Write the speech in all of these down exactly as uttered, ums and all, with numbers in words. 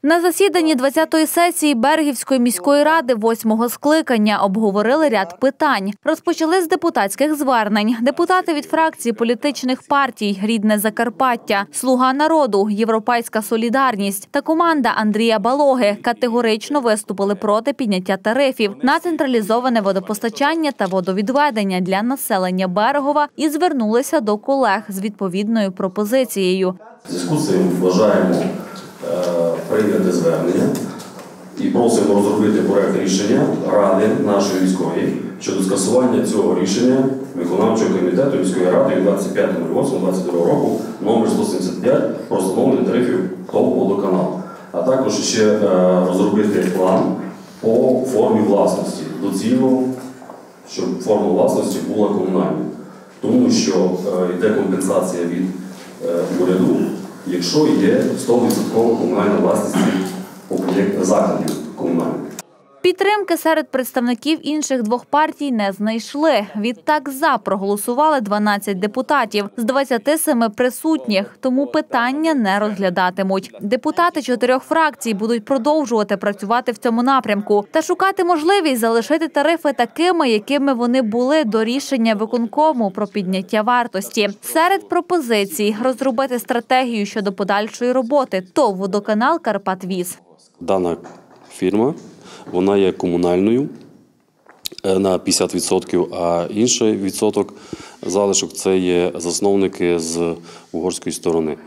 На засіданні двадцятої сесії Берегівської міської ради восьмого скликання обговорили ряд питань. Розпочали з депутатських звернень. Депутати від фракції політичних партій «Рідне Закарпаття», «Слуга народу», «Європейська солідарність» та команда Андрія Балоги категорично виступили проти підняття тарифів на централізоване водопостачання та водовідведення для населення Берегова і звернулися до колег з відповідною пропозицією. В зв'язку з цим вважаємо прийняти звернення і просимо розробити проект рішення Ради нашої міської щодо скасування цього рішення виконавчого комітету міської ради від двадцять п'ятого восьмого двадцять другого року номер сто сімдесят п'ять про встановлення тарифів ТОВ «Водоканал». А також ще розробити план по формі власності. Доцільно, щоб форма власності була комунальною. Тому що йде компенсація від уряду, якщо є сто відсотків комунальна власність закладів комунальних. Підтримки серед представників інших двох партій не знайшли. Відтак «за» проголосували дванадцять депутатів з двадцяти семи присутніх, тому питання не розглядатимуть. Депутати чотирьох фракцій будуть продовжувати працювати в цьому напрямку та шукати можливість залишити тарифи такими, якими вони були до рішення виконкому про підняття вартості. Серед пропозицій – розробити стратегію щодо подальшої роботи ТОВ «Водоканал Карпатвіз». Дана фірма, вона є комунальною на п'ятдесят відсотків, а інший відсоток залишок – це є засновники з угорської сторони.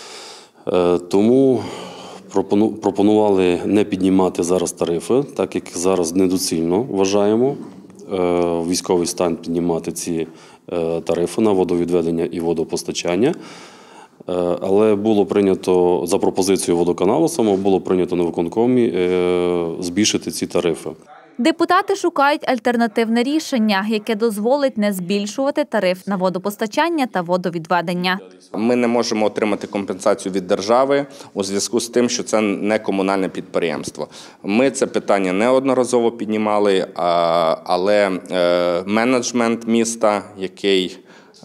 Тому пропонували не піднімати зараз тарифи, так як зараз недоцільно вважаємо в військовий стан піднімати ці тарифи на водовідведення і водопостачання. Але було прийнято, за пропозицією водоканалу самого, було прийнято на виконкомі збільшити ці тарифи. Депутати шукають альтернативне рішення, яке дозволить не збільшувати тариф на водопостачання та водовідведення. Ми не можемо отримати компенсацію від держави у зв'язку з тим, що це не комунальне підприємство. Ми це питання неодноразово піднімали, але менеджмент міста, який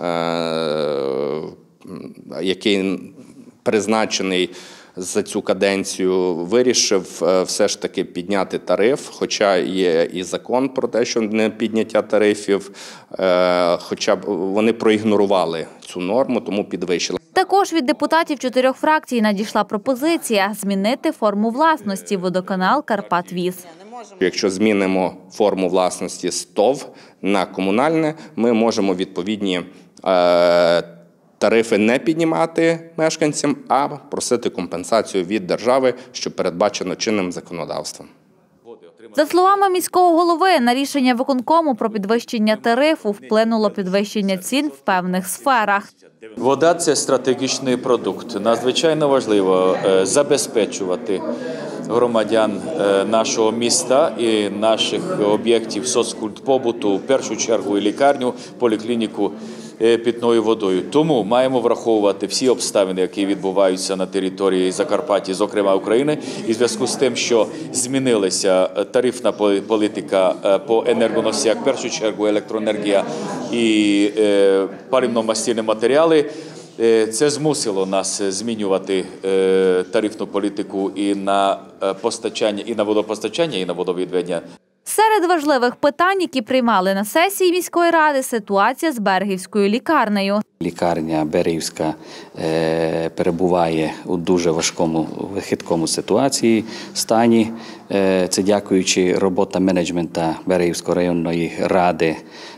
який призначений за цю каденцію, вирішив все ж таки підняти тариф, хоча є і закон про те, що не підняття тарифів, хоча б вони проігнорували цю норму, тому підвищили. Також від депутатів чотирьох фракцій надійшла пропозиція змінити форму власності «Водоканал Карпатвіз». Якщо змінимо форму власності з ТОВ на комунальне, ми можемо відповідні тарифи не піднімати мешканцям, а просити компенсацію від держави, що передбачено чинним законодавством. За словами міського голови, на рішення виконкому про підвищення тарифу вплинуло підвищення цін в певних сферах. Вода – це стратегічний продукт. Надзвичайно важливо забезпечувати громадян нашого міста і наших об'єктів соцкультпобуту, в першу чергу і лікарню, поліклініку, питною водою. Тому маємо враховувати всі обставини, які відбуваються на території Закарпаття, зокрема України, і в зв'язку з тим, що змінилася тарифна політика по енергоносіях, в першу чергу електроенергія і паливно-мастильні матеріали, це змусило нас змінювати тарифну політику і на постачання, і на водопостачання, і на водовідведення. Серед важливих питань, які приймали на сесії міської ради, ситуація з Берегівською лікарнею. Лікарня Берегівська е, перебуває у дуже важкому, вихідкому ситуації, стані. Е, це дякуючи робота менеджмента Берегівської районної ради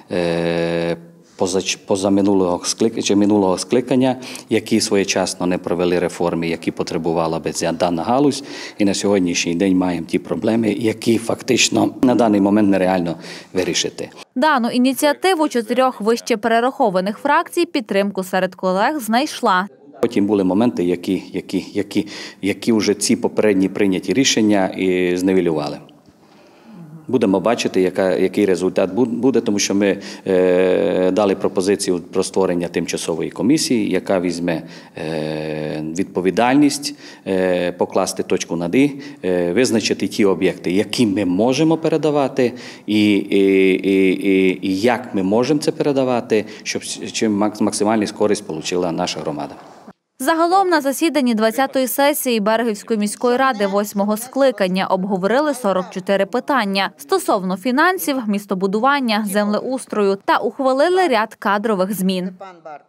е, поза минулого скликання, чи минулого скликання, які своєчасно не провели реформи, які потребувала би дана галузь. І на сьогоднішній день маємо ті проблеми, які фактично на даний момент нереально вирішити. Дану ініціативу чотирьох вище перерахованих фракцій підтримку серед колег знайшла. Потім були моменти, які, які, які, які вже ці попередні прийняті рішення і зневелювали. Будемо бачити, яка, який результат буде, тому що ми е, дали пропозицію про створення тимчасової комісії, яка візьме е, відповідальність, е, покласти точку над «і», е, визначити ті об'єкти, які ми можемо передавати, і, і, і, і, і як ми можемо це передавати, щоб чим максимальну користь отримала наша громада. Загалом на засіданні двадцятої сесії Берегівської міської ради восьмого скликання обговорили сорок чотири питання стосовно фінансів, містобудування, землеустрою та ухвалили ряд кадрових змін.